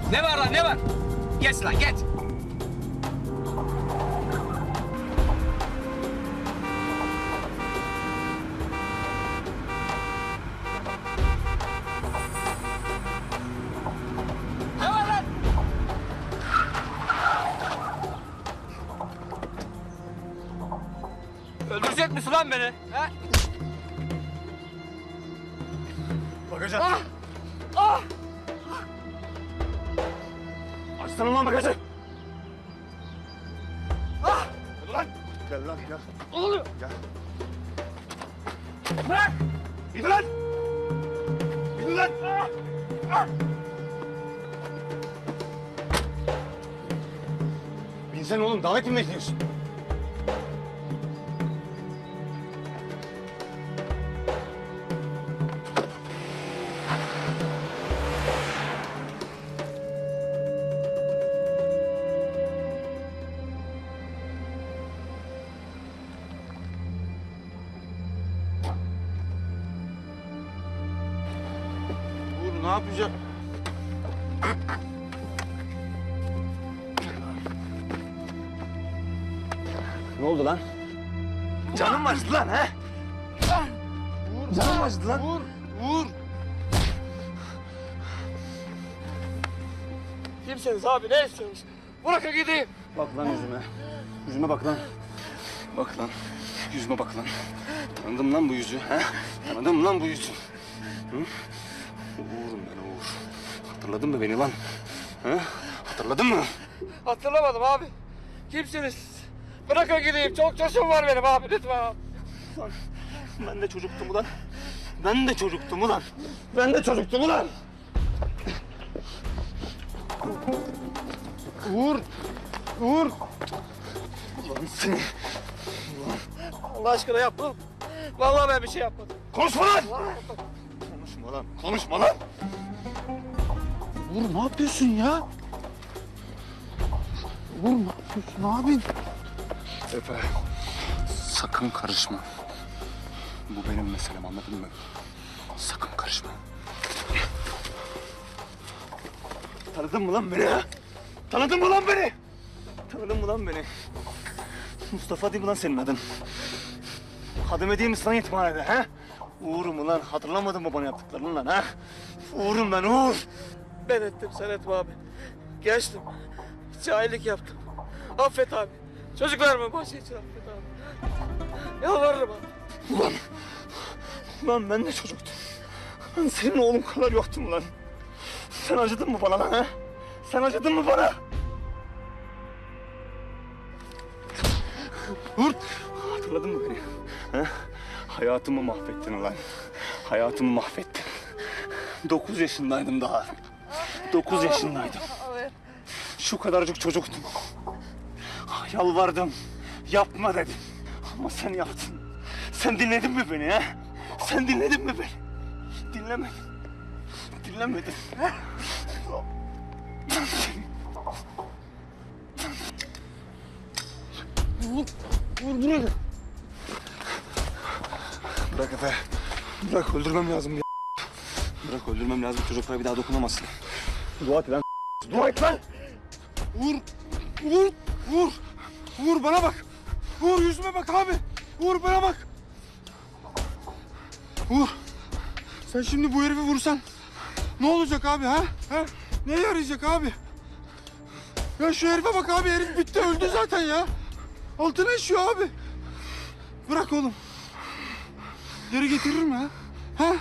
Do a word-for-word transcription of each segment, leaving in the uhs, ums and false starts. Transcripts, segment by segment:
Ne var lan ne var? Geç lan geç. Ne var lan? Öldürecek misin lan beni? He? Bakacağım. Ah! Ah! Açsana lan bagajı. Ah! Gel lan. Gel lan gel. Ne oluyor? Gel. Bırak! Gidin lan. Gidin lan. Ah! Ah! Binsene oğlum, davet mi bekliyorsun? Uğur ne yapacak? Ne oldu lan? Canım mı acıdı lan ha? Uğur, canım mı acıdı lan? Uğur, Uğur. Kimsiniz abi ne istiyorsunuz? Bırakın gideyim. Bak lan yüzüme. Yüzüme bak lan. Bak lan. Yüzüme bak lan. Tanıdım lan bu yüzü. Ha? Tanıdım lan bu yüzü. Hı? Uğur'um ben Uğur. Hatırladın mı beni lan? Ha? Hatırladın mı? Hatırlamadım abi. Kimsiniz? Bırakın gideyim. Çok çocuğum var benim abi lütfen abi. Lan ben de çocuktum ulan. Ben de çocuktum ulan. Ben de çocuktum ulan. Uğur. Uğur. Ulan seni. Allah aşkına yapma. Vallahi ben bir şey yapmadım. Konuşma lan. Vallahi yapmadım. Konuşma lan. Konuşma lan. Uğur ne yapıyorsun ya? Uğur ne yapıyorsun abin? Efe. Sakın karışma. Bu benim meselem, anladın mı? Sakın karışma. Tanıdın mı lan beni ha? Tanıdın mı lan beni? Tanıdın mı lan beni? Mustafa değil mi lan senin adın? Hademe değil mi sana yetimhanede ha? Uğur'um ulan, hatırlamadın mı bana yaptıklarını lan ha? Uğur'um ben Uğur. Ben ettim sen etme abi. Geçtim. Cahillik yaptım. Affet abi. Çocuklarımın başı için affet abi. Yalvarırım abi. Ulan, ulan ben de çocuktum. Ben senin oğlun kadar yoktum lan. Sen acıdın mı bana lan ha? Sen acıdın mı bana? Uğur, hatırladın mı beni? Ha? Hayatımı mahvettin ulan. Hayatımı mahvettin. Dokuz yaşındaydım daha. Dokuz yaşındaydım. Şu kadarcık çocuktum. Yalvardım. Yapma dedim. Ama sen yaptın. Sen dinledin mi beni ha? Sen dinledin mi beni? Dinlemedin. Dinlemedin. Uğur, Uğur buraya gel. Bırak Efe. Bırak, öldürmem lazım ya. Bırak, öldürmem lazım. Çocuklara bir daha dokunamazsın. Dua et lan. Dua et lan. Uğur, Uğur, Uğur. Uğur bana bak. Uğur yüzüme bak abi. Uğur bana bak. Uğur. Sen şimdi bu herifi vursan ne olacak abi ha? Ha? Neye yarayacak abi? Ya şu herife bak abi, herif bitti, öldü zaten ya. Altına işiyor abi. Bırak oğlum. Geri getirir mi ha? Ha?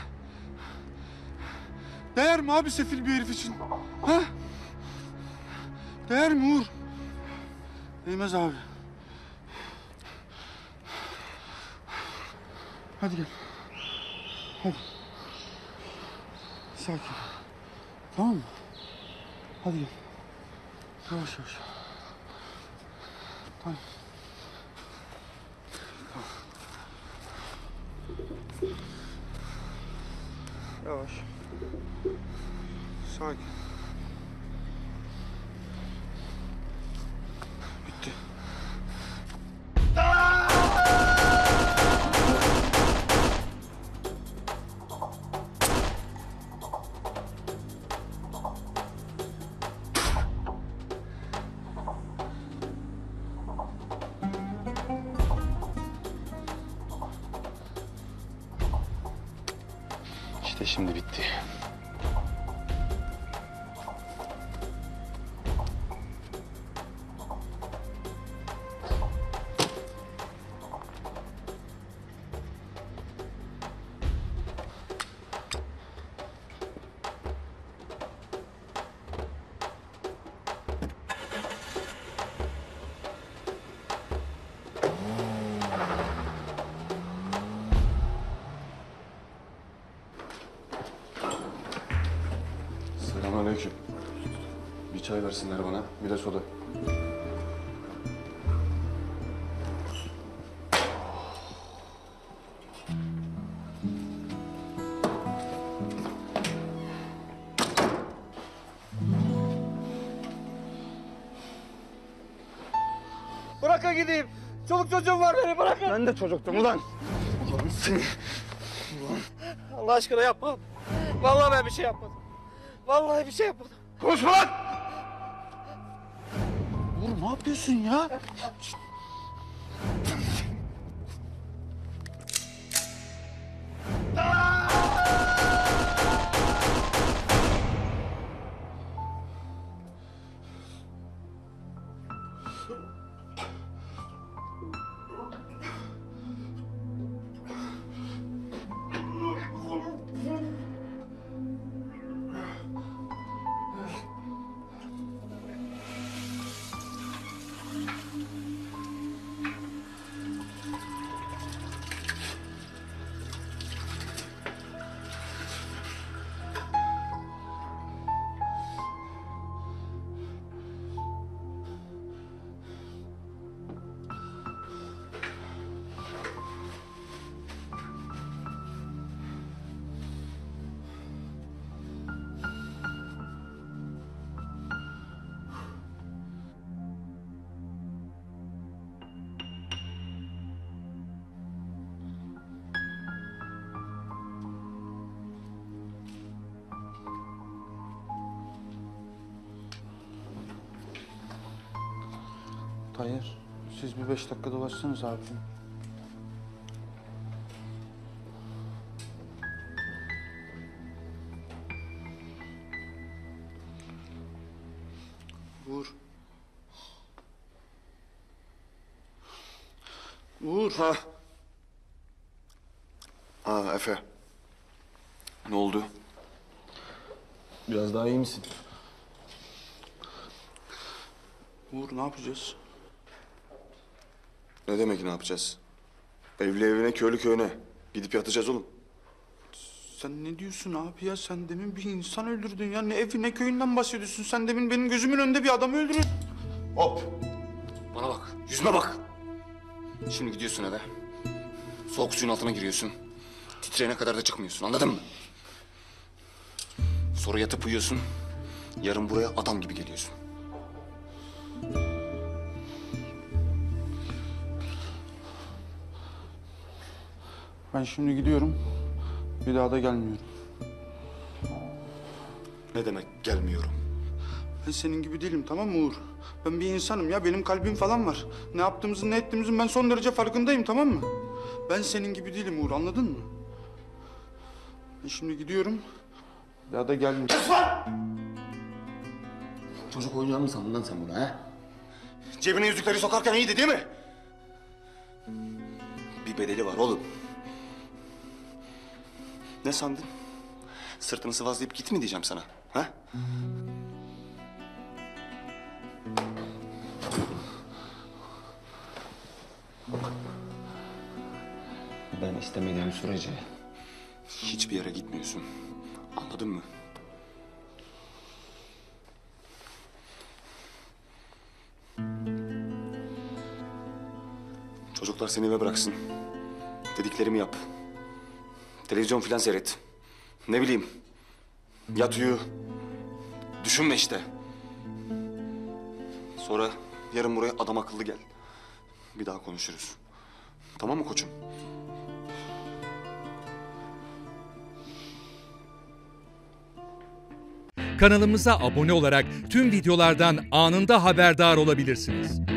Değer mi abi sefil bir herif için? Ha? Değer mi Uğur? Değmez abi. Hadi gel. Hadi. Sakin. Tamam mı? Hadi gel. Yavaş yavaş. Tamam. Tamam. Yavaş. Sakin. Bitti. İşte şimdi bitti. Selamünaleyküm. Bir çay versinler bana, bir de soda. Bırakın gideyim. Çoluk çocuğum var beni bırakın. Ben de çocuktum ulan. Ulan seni. Allah aşkına yapma. Vallahi ben bir şey yapmadım. Vallahi bir şey yapmadım. Konuşma lan! Uğur ne yapıyorsun ya? Tayyar, siz bir beş dakika dolaşsanız abi. Uğur. Uğur. Ha. Ha Efe. Ne oldu? Biraz daha iyi misin? Uğur ne yapacağız? Ne demek ne yapacağız? Evli evine, köylü köyüne. Gidip yatacağız oğlum. Sen ne diyorsun abi ya? Sen demin bir insan öldürdün ya. Ne evi ne köyünden bahsediyorsun? Sen demin benim gözümün önünde bir adamı öldürdün. Hop! Bana bak, yüzüme bak. Şimdi gidiyorsun eve. Soğuk suyun altına giriyorsun. Titreyene kadar da çıkmıyorsun, anladın mı? Sonra yatıp uyuyorsun. Yarın buraya adam gibi geliyorsun. Ben şimdi gidiyorum. Bir daha da gelmiyorum. Ne demek gelmiyorum? Ben senin gibi değilim, tamam mı Uğur? Ben bir insanım ya, benim kalbim falan var. Ne yaptığımızın, ne ettiğimizin ben son derece farkındayım, tamam mı? Ben senin gibi değilim Uğur, anladın mı? Ben şimdi gidiyorum. Bir daha da gelmeyeceğim. Çocuk oyuncağı mı sandın lan sen bunu ha? Cebine yüzükleri sokarken iyiydi değil mi? Bir bedeli var oğlum. Ne sandın? Sırtını sıvazlayıp git mi diyeceğim sana? Ha? Ben istemediğim sürece hiçbir yere gitmiyorsun. Anladın mı? Çocuklar seni eve bıraksın. Dediklerimi yap. Televizyon filan seyret. Ne bileyim. Yat uyu. Düşünme işte. Sonra yarın buraya adam akıllı gel. Bir daha konuşuruz. Tamam mı koçum? Kanalımıza abone olarak tüm videolardan anında haberdar olabilirsiniz.